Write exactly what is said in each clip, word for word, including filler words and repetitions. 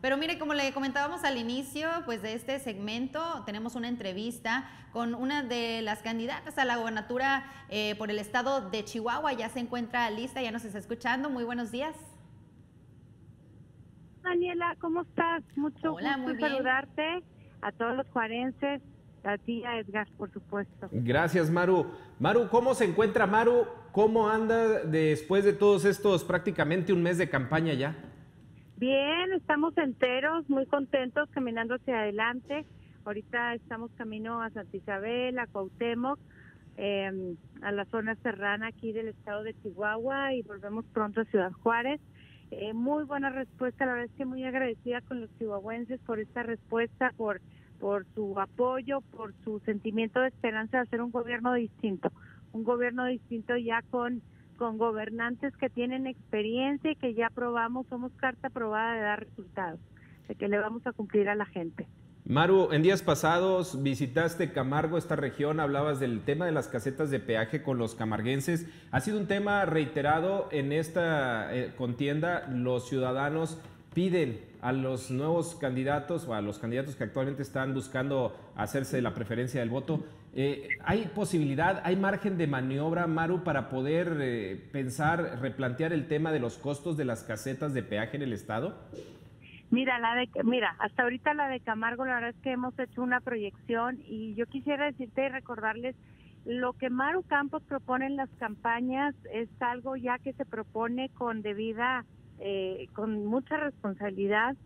Pero mire, como le comentábamos al inicio pues de este segmento, tenemos una entrevista con una de las candidatas a la gobernatura eh, por el estado de Chihuahua. Ya se encuentra lista, ya nos está escuchando. Muy buenos días. Daniela, ¿cómo estás? Mucho Hola, gusto muy en bien. saludarte, a todos los juarenses, a ti y a Edgar, por supuesto. Gracias, Maru. Maru, ¿cómo se encuentra Maru? ¿Cómo anda después de todos estos prácticamente un mes de campaña ya? Bien, estamos enteros, muy contentos, caminando hacia adelante. Ahorita estamos camino a Santa Isabel, a Cuauhtémoc, eh, a la zona serrana aquí del estado de Chihuahua, y volvemos pronto a Ciudad Juárez. Eh, muy buena respuesta, la verdad es que muy agradecida con los chihuahuenses por esta respuesta, por por su apoyo, por su sentimiento de esperanza de hacer un gobierno distinto, un gobierno distinto ya con, con gobernantes que tienen experiencia y que ya probamos, somos carta probada de dar resultados, de que le vamos a cumplir a la gente. Maru, en días pasados visitaste Camargo, esta región, hablabas del tema de las casetas de peaje con los camarguenses. Ha sido un tema reiterado en esta eh, contienda. Los ciudadanos piden a los nuevos candidatos o a los candidatos que actualmente están buscando hacerse la preferencia del voto. Eh, ¿Hay posibilidad, hay margen de maniobra, Maru, para poder eh, pensar, replantear el tema de los costos de las casetas de peaje en el estado? Mira, la de, mira, hasta ahorita la de Camargo, la verdad es que hemos hecho una proyección, y yo quisiera decirte y recordarles lo que Maru Campos propone en las campañas es algo ya que se propone con debida, eh, con mucha responsabilidad,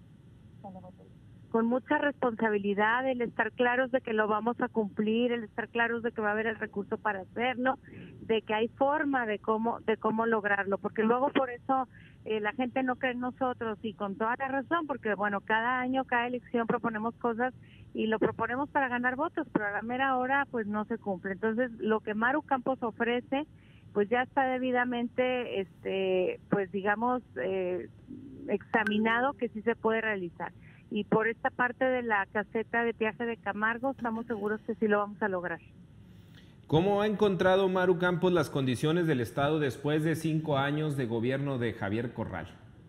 con mucha responsabilidad, el estar claros de que lo vamos a cumplir, el estar claros de que va a haber el recurso para hacerlo, de que hay forma de cómo de cómo lograrlo, porque luego por eso eh, la gente no cree en nosotros, y con toda la razón, porque bueno, cada año, cada elección proponemos cosas y lo proponemos para ganar votos, pero a la mera hora pues no se cumple. Entonces, lo que Maru Campos ofrece pues ya está debidamente, este pues digamos, eh, examinado que sí se puede realizar. Y por esta parte de la caseta de peaje de Camargo estamos seguros que sí lo vamos a lograr. ¿Cómo ha encontrado Maru Campos las condiciones del Estado después de cinco años de gobierno de Javier Corral?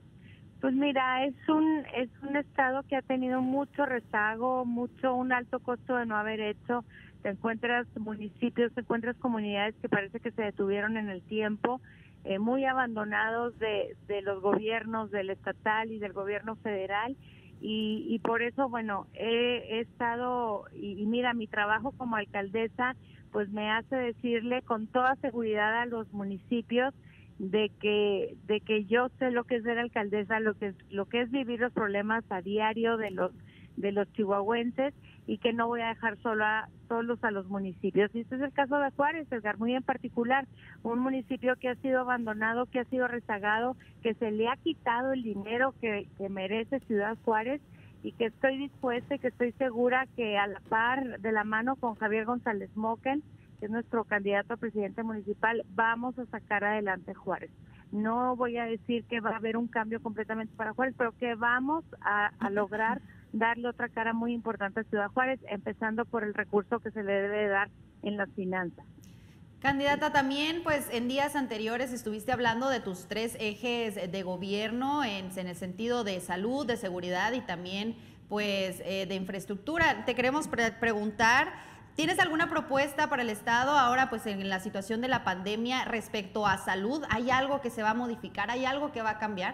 Pues mira, es un es un estado que ha tenido mucho rezago, mucho un alto costo de no haber hecho. Te encuentras municipios, te encuentras comunidades que parece que se detuvieron en el tiempo, eh, muy abandonados de, de los gobiernos del estatal y del gobierno federal. Y, y por eso, bueno, he, he estado, y, y mira, mi trabajo como alcaldesa, pues me hace decirle con toda seguridad a los municipios de que de que yo sé lo que es ser alcaldesa, lo que es lo que es vivir los problemas a diario de los de los chihuahuenses, y que no voy a dejar sola solos a los municipios. Y este es el caso de Juárez, Edgar, muy en particular, un municipio que ha sido abandonado, que ha sido rezagado, que se le ha quitado el dinero que, que merece Ciudad Juárez, y que estoy dispuesta y que estoy segura que a la par, de la mano con Javier González Moquen, que es nuestro candidato a presidente municipal, vamos a sacar adelante Juárez. No voy a decir que va a haber un cambio completamente para Juárez, pero que vamos a, a lograr darle otra cara muy importante a Ciudad Juárez, empezando por el recurso que se le debe dar en las finanzas. Candidata, también pues en días anteriores estuviste hablando de tus tres ejes de gobierno en, en el sentido de salud, de seguridad y también pues eh, de infraestructura. Te queremos pre preguntar, ¿tienes alguna propuesta para el Estado ahora pues en la situación de la pandemia respecto a salud? ¿Hay algo que se va a modificar? ¿Hay algo que va a cambiar?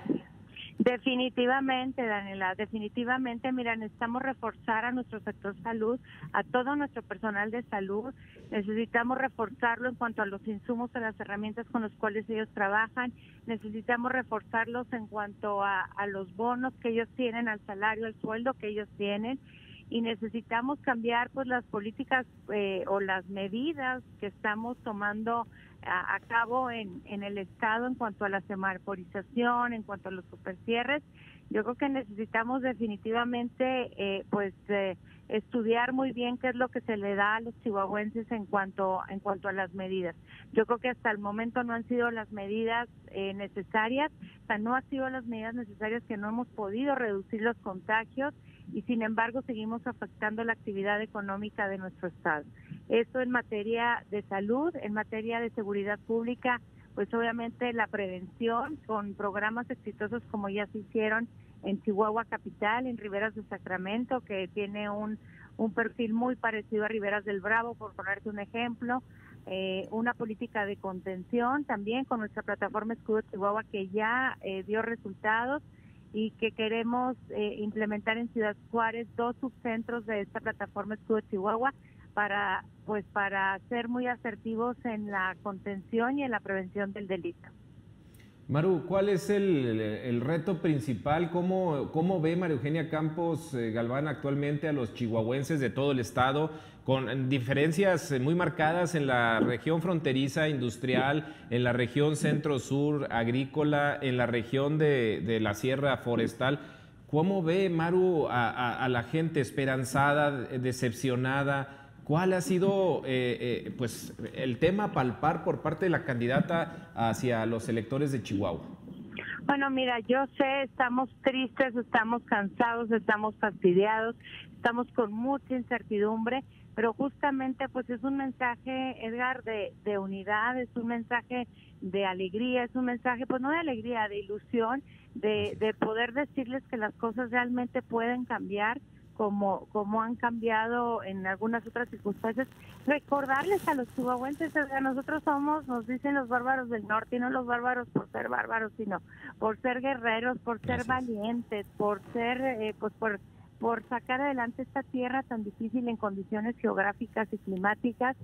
Definitivamente, Daniela, definitivamente, mira, necesitamos reforzar a nuestro sector salud, a todo nuestro personal de salud, necesitamos reforzarlo en cuanto a los insumos y las herramientas con los cuales ellos trabajan, necesitamos reforzarlos en cuanto a, a los bonos que ellos tienen, al salario, al sueldo que ellos tienen, y necesitamos cambiar pues las políticas eh, o las medidas que estamos tomando a, a cabo en, en el Estado en cuanto a la semaforización, en cuanto a los supercierres. Yo creo que necesitamos definitivamente eh, pues eh, estudiar muy bien qué es lo que se le da a los chihuahuenses en cuanto en cuanto a las medidas. Yo creo que hasta el momento no han sido las medidas eh, necesarias, o sea, no han sido las medidas necesarias, que no hemos podido reducir los contagios, y sin embargo seguimos afectando la actividad económica de nuestro estado. Esto en materia de salud, en materia de seguridad pública, pues obviamente la prevención con programas exitosos como ya se hicieron en Chihuahua Capital, en Riberas de Sacramento, que tiene un, un perfil muy parecido a Riberas del Bravo, por ponerte un ejemplo. Eh, una política de contención también con nuestra plataforma Escudo Chihuahua, que ya eh, dio resultados, y que queremos eh, implementar en Ciudad Juárez dos subcentros de esta plataforma Escudo Chihuahua para pues para ser muy asertivos en la contención y en la prevención del delito. Maru, ¿cuál es el, el reto principal? ¿Cómo, cómo ve María Eugenia Campos eh, Galván actualmente a los chihuahuenses de todo el estado, con diferencias muy marcadas en la región fronteriza industrial, en la región centro-sur agrícola, en la región de, de la sierra forestal? ¿Cómo ve, Maru, a, a, a la gente esperanzada, decepcionada? ¿Cuál ha sido eh, eh, pues, el tema a palpar por parte de la candidata hacia los electores de Chihuahua? Bueno, mira, yo sé, estamos tristes, estamos cansados, estamos fastidiados, estamos con mucha incertidumbre, pero justamente pues es un mensaje, Edgar, de, de unidad, es un mensaje de alegría, es un mensaje, pues no de alegría, de ilusión, de, de poder decirles que las cosas realmente pueden cambiar, como como han cambiado en algunas otras circunstancias. Recordarles a los chihuahuenses, a nosotros somos, nos dicen los bárbaros del norte, y no los bárbaros por ser bárbaros, sino por ser guerreros, por ser Gracias. valientes, por ser, eh, pues por, por sacar adelante esta tierra tan difícil en condiciones geográficas y climáticas.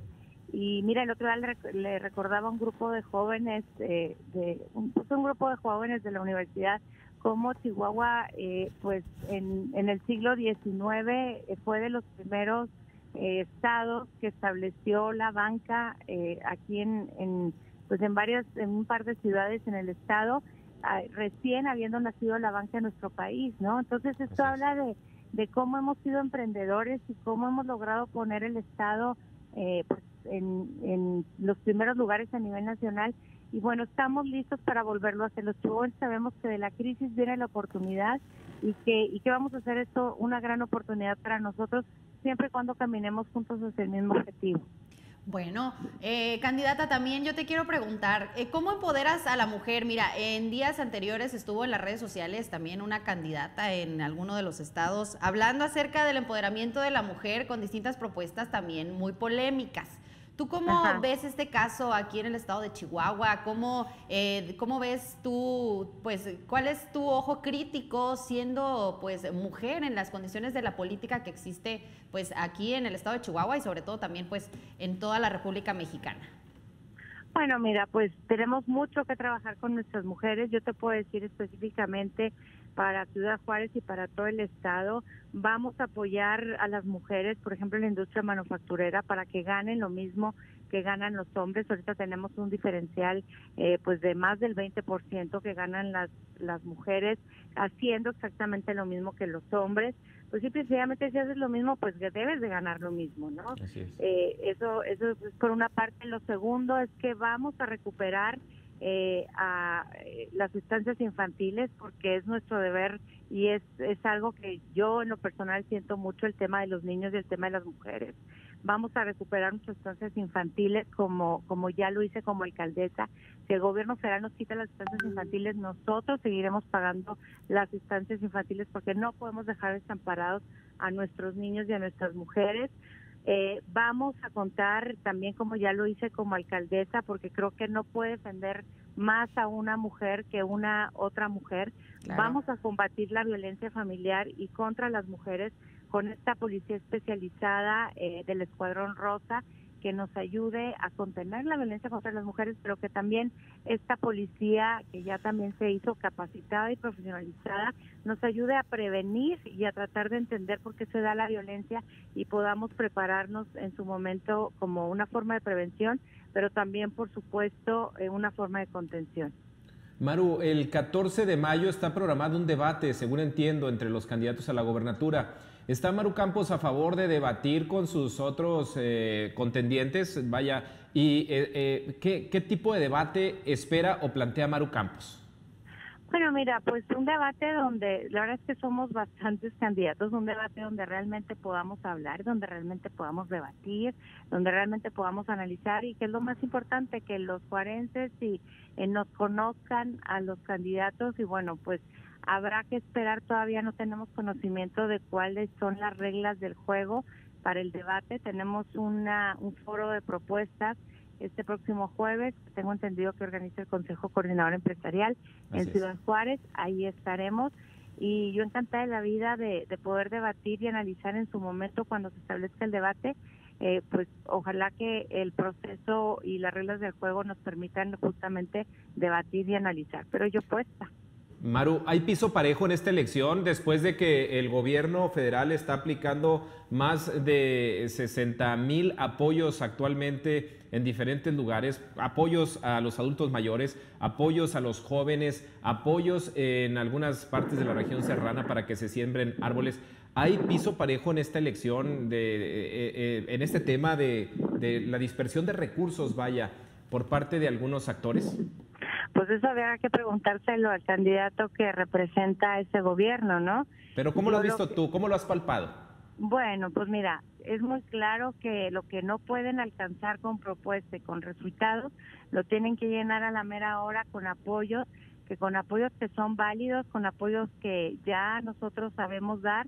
Y mira, el otro día le, le recordaba a un grupo de jóvenes, eh, de un, pues un grupo de jóvenes de la universidad, como Chihuahua, eh, pues en, en el siglo diecinueve eh, fue de los primeros eh, estados que estableció la banca eh, aquí en, en, pues en varias, en un par de ciudades en el estado, eh, recién habiendo nacido la banca en nuestro país, ¿no? Entonces esto habla de, de cómo hemos sido emprendedores y cómo hemos logrado poner el estado eh, pues en, en los primeros lugares a nivel nacional. Y bueno, estamos listos para volverlo a hacer. Los chihuahuenses sabemos que de la crisis viene la oportunidad y que y que vamos a hacer esto una gran oportunidad para nosotros, siempre y cuando caminemos juntos hacia el mismo objetivo. Bueno, eh, candidata, también yo te quiero preguntar, eh, ¿cómo empoderas a la mujer? Mira, en días anteriores estuvo en las redes sociales también una candidata en alguno de los estados hablando acerca del empoderamiento de la mujer con distintas propuestas también muy polémicas. ¿Tú cómo Ajá. ves este caso aquí en el estado de Chihuahua? ¿Cómo, eh, cómo ves tú, pues, cuál es tu ojo crítico siendo, pues, mujer en las condiciones de la política que existe, pues, aquí en el estado de Chihuahua y sobre todo también, pues, en toda la República Mexicana? Bueno, mira, pues tenemos mucho que trabajar con nuestras mujeres. Yo te puedo decir específicamente para Ciudad Juárez y para todo el estado, vamos a apoyar a las mujeres, por ejemplo, en la industria manufacturera, para que ganen lo mismo que ganan los hombres. Ahorita tenemos un diferencial eh, pues de más del veinte por ciento que ganan las las mujeres haciendo exactamente lo mismo que los hombres. Pues sí, precisamente si haces lo mismo, pues debes de ganar lo mismo, ¿no? Así es. Eh, eso, eso es por una parte. Lo segundo es que vamos a recuperar eh, a eh, las estancias infantiles, porque es nuestro deber y es, es algo que yo en lo personal siento mucho, el tema de los niños y el tema de las mujeres. Vamos a recuperar nuestras estancias infantiles como como ya lo hice como alcaldesa. Si el gobierno federal nos quita las estancias infantiles, nosotros seguiremos pagando las estancias infantiles, porque no podemos dejar desamparados a nuestros niños y a nuestras mujeres. Eh, vamos a contar también, como ya lo hice como alcaldesa, porque creo que no puede defender más a una mujer que una otra mujer. Claro. Vamos a combatir la violencia familiar y contra las mujeres con esta policía especializada eh, del Escuadrón Rosa, que nos ayude a contener la violencia contra las mujeres, pero que también esta policía, que ya también se hizo capacitada y profesionalizada, nos ayude a prevenir y a tratar de entender por qué se da la violencia y podamos prepararnos en su momento como una forma de prevención, pero también, por supuesto, eh, una forma de contención. Maru, el catorce de mayo está programado un debate, según entiendo, entre los candidatos a la gobernatura. ¿Está Maru Campos a favor de debatir con sus otros eh, contendientes? Vaya, ¿y eh, eh, ¿qué, qué tipo de debate espera o plantea Maru Campos? Bueno, mira, pues un debate donde la verdad es que somos bastantes candidatos, un debate donde realmente podamos hablar, donde realmente podamos debatir, donde realmente podamos analizar, y que es lo más importante, que los juarenses y, eh, nos conozcan a los candidatos y bueno, pues Habrá que esperar, todavía no tenemos conocimiento de cuáles son las reglas del juego para el debate. Tenemos una, un foro de propuestas este próximo jueves, tengo entendido que organiza el Consejo Coordinador Empresarial en Así Ciudad es. Juárez, ahí estaremos. Y yo encantada de la vida de, de poder debatir y analizar en su momento cuando se establezca el debate, eh, pues ojalá que el proceso y las reglas del juego nos permitan justamente debatir y analizar. Pero yo puesta. Maru, ¿hay piso parejo en esta elección después de que el gobierno federal está aplicando más de sesenta mil apoyos actualmente en diferentes lugares? Apoyos a los adultos mayores, apoyos a los jóvenes, apoyos en algunas partes de la región serrana para que se siembren árboles. ¿Hay piso parejo en esta elección, de, eh, eh, en este tema de, de la dispersión de recursos, vaya, por parte de algunos actores? Pues eso habría que preguntárselo al candidato que representa a ese gobierno, ¿no? Pero ¿cómo lo has Yo visto que, tú? ¿Cómo lo has palpado? Bueno, pues mira, es muy claro que lo que no pueden alcanzar con propuesta y con resultados, lo tienen que llenar a la mera hora con apoyos, que con apoyos que son válidos, con apoyos que ya nosotros sabemos dar,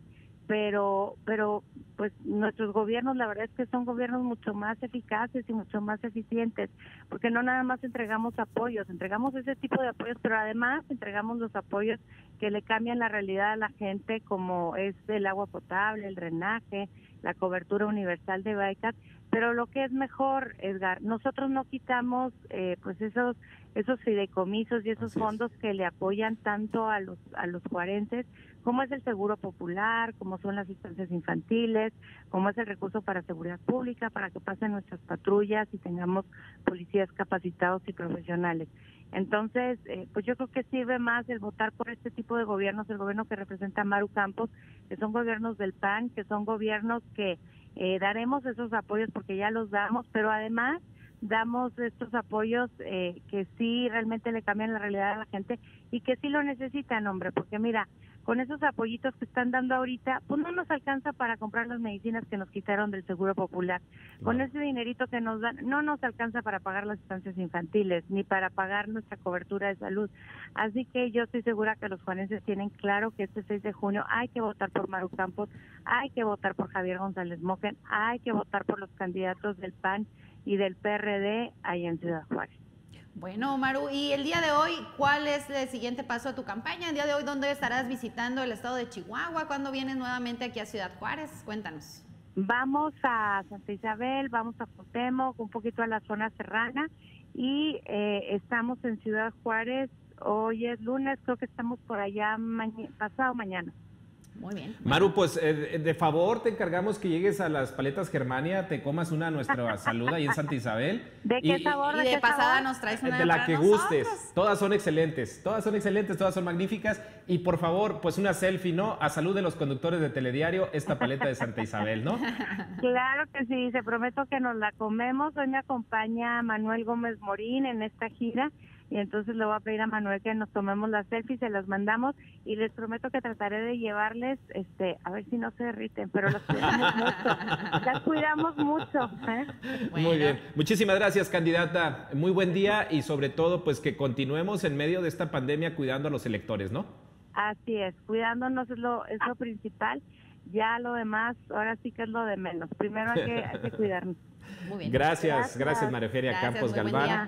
pero pero pues nuestros gobiernos, la verdad es que son gobiernos mucho más eficaces y mucho más eficientes, porque no nada más entregamos apoyos, entregamos ese tipo de apoyos, pero además entregamos los apoyos que le cambian la realidad a la gente, como es el agua potable, el drenaje, la cobertura universal de becas. Pero lo que es mejor, Edgar, nosotros no quitamos eh, pues esos esos fideicomisos y esos fondos que le apoyan tanto a los a los juarenses, como es el seguro popular, como son las estancias infantiles, como es el recurso para seguridad pública, para que pasen nuestras patrullas y tengamos policías capacitados y profesionales. Entonces, eh, pues yo creo que sirve más el votar por este tipo de gobiernos, el gobierno que representa a Maru Campos, que son gobiernos del P A N, que son gobiernos que eh, daremos esos apoyos porque ya los damos, pero además damos estos apoyos eh, que sí realmente le cambian la realidad a la gente y que sí lo necesitan, hombre, porque mira, con esos apoyitos que están dando ahorita, pues no nos alcanza para comprar las medicinas que nos quitaron del Seguro Popular. Con ese dinerito que nos dan, no nos alcanza para pagar las estancias infantiles, ni para pagar nuestra cobertura de salud. Así que yo estoy segura que los juarenses tienen claro que este seis de junio hay que votar por Maru Campos, hay que votar por Javier González Moquén, hay que votar por los candidatos del P A N y del P R D ahí en Ciudad Juárez. Bueno, Maru, y el día de hoy, ¿cuál es el siguiente paso de tu campaña? El día de hoy, ¿dónde estarás visitando el estado de Chihuahua? ¿Cuándo vienes nuevamente aquí a Ciudad Juárez? Cuéntanos. Vamos a Santa Isabel, vamos a Cuauhtémoc, un poquito a la zona serrana y eh, estamos en Ciudad Juárez. Hoy es lunes, creo que estamos por allá maña, pasado mañana. Muy bien. Maru, pues eh, de favor te encargamos que llegues a las Paletas Germania, te comas una a nuestra salud ahí en Santa Isabel. ¿De qué y, sabor? Y ¿De, de qué pasada sabor? nos traes una de la para que nosotros. gustes. Todas son excelentes, todas son excelentes, todas son magníficas. Y por favor, pues una selfie, ¿no? A salud de los conductores de Telediario, esta paleta de Santa Isabel, ¿no? Claro que sí, se prometo que nos la comemos. Hoy me acompaña Manuel Gómez Morín en esta gira. Y entonces le voy a pedir a Manuel que nos tomemos las selfies, se las mandamos y les prometo que trataré de llevarles, este, a ver si no se derriten, pero las cuidamos mucho, las cuidamos mucho. ¿eh? Bueno. Muy bien, muchísimas gracias, candidata, muy buen día y sobre todo pues que continuemos en medio de esta pandemia cuidando a los electores, ¿no? Así es, cuidándonos es lo, es lo principal, ya lo demás ahora sí que es lo de menos, primero hay que, hay que cuidarnos. Muy bien. Gracias, Gracias. gracias María Eugenia Gracias, Campos muy buen Galván. día.